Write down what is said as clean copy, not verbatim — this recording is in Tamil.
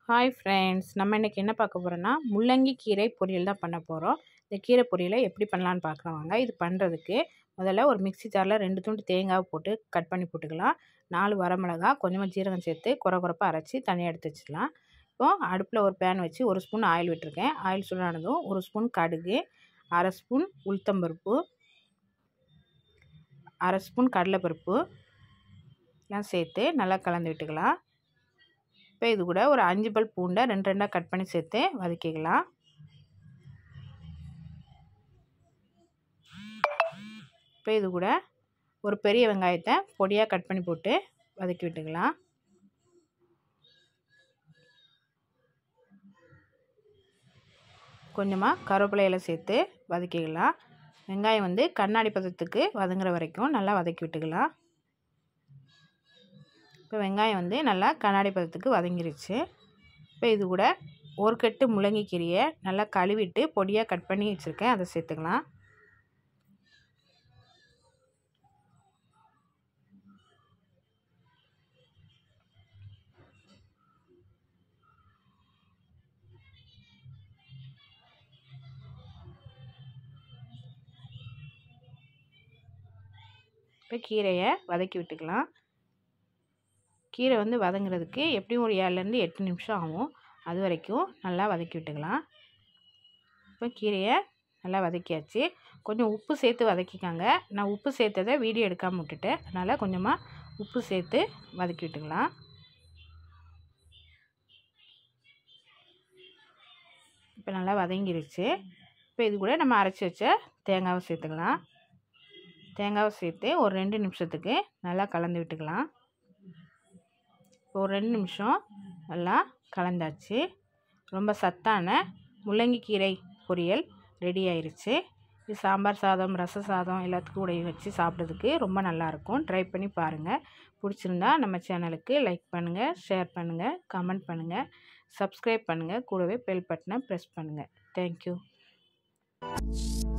ஹாய் ஃப்ரெண்ட்ஸ், நம்ம இன்றைக்கி என்ன பார்க்க போகிறோன்னா முள்ளங்கி கீரை பொரியல் தான் பண்ண போகிறோம். இந்த கீரை பொரியலை எப்படி பண்ணலான்னு பார்க்கலாம் வாங்க. இது பண்ணுறதுக்கு முதல்ல ஒரு மிக்ஸி ஜாரில் 2 துண்டு தேங்காய் போட்டு கட் பண்ணி போட்டுக்கலாம். 4 வரமிளகா, கொஞ்சமாக ஜீரகம் சேர்த்து குறப்பாக அரைச்சி தனியாக எடுத்து வச்சுக்கலாம். இப்போது அடுப்பில் ஒரு பேன் வச்சு 1 ஸ்பூன் ஆயில் விட்டுருக்கேன். ஆயில் சூடானதும் 1 ஸ்பூன் கடுகு, 1/2 ஸ்பூன் உளுத்தம்பருப்பு, 1/2 ஸ்பூன் கடலைப்பருப்பு எல்லாம் சேர்த்து நல்லா கலந்து விட்டுக்கலாம். இப்போ இது கூட ஒரு 5 பல் பூண்டை 2 கட் பண்ணி சேர்த்து வதக்கிக்கலாம். இப்போ இது கூட ஒரு பெரிய வெங்காயத்தை பொடியாக கட் பண்ணி போட்டு வதக்கி விட்டுக்கலாம். கொஞ்சமாக கருவேப்பிலை சேர்த்து வதக்கிக்கலாம். வெங்காயம் கண்ணாடி பதத்துக்கு வதங்குற வரைக்கும் நல்லா வதக்கி விட்டுக்கலாம். இப்போ வெங்காயம் நல்லா கண்ணாடி பதத்துக்கு வதங்கிருச்சு. இப்போ இது கூட ஒரு கட்டு முள்ளங்கி கீரையை நல்லா கழுவிட்டு பொடியாக கட் பண்ணி வச்சுருக்கேன், அதை சேர்த்துக்கலாம். இப்போ கீரையை வதக்கி விட்டுக்கலாம். கீரை வதங்குறதுக்கு எப்படியும் ஒரு 7லேருந்து 8 நிமிஷம் ஆகும். அது வரைக்கும் நல்லா வதக்கி விட்டுக்கலாம். இப்போ கீரையை நல்லா வதக்கியாச்சு. கொஞ்சம் உப்பு சேர்த்து வதக்கிக்காங்க. நான் உப்பு சேர்த்ததை வீடியோ எடுக்காமல் விட்டுட்டேன், அதனால் கொஞ்சமாக உப்பு சேர்த்து வதக்கி விட்டுக்கலாம். இப்போ நல்லா வதங்கிருச்சு. இப்போ இது கூட நம்ம அரைச்சி வச்ச தேங்காவை சேர்த்துக்கலாம். தேங்காவை சேர்த்து ஒரு 2 நிமிஷத்துக்கு நல்லா கலந்து விட்டுக்கலாம். இப்போ ஒரு 2 நிமிஷம் நல்லா கலந்தாச்சு. ரொம்ப சத்தான முள்ளங்கி கீரை பொரியல் ரெடி ஆயிடுச்சு. இது சாம்பார் சாதம், ரச சாதம் எல்லாத்துக்கும் கூடயும் வச்சு சாப்பிட்றதுக்கு ரொம்ப நல்லாயிருக்கும். ட்ரை பண்ணி பாருங்கள். பிடிச்சிருந்தா நம்ம சேனலுக்கு லைக் பண்ணுங்கள், ஷேர் பண்ணுங்கள், கமெண்ட் பண்ணுங்கள், சப்ஸ்கிரைப் பண்ணுங்கள், கூடவே பெல் பட்டனை ப்ரெஸ் பண்ணுங்கள். தேங்க்யூ.